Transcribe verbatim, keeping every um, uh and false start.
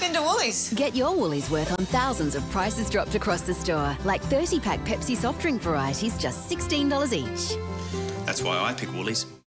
been to Woolies. Get your Woolies worth on thousands of prices dropped across the store, like thirty pack Pepsi soft drink varieties, just sixteen dollars each. That's why I pick Woolies.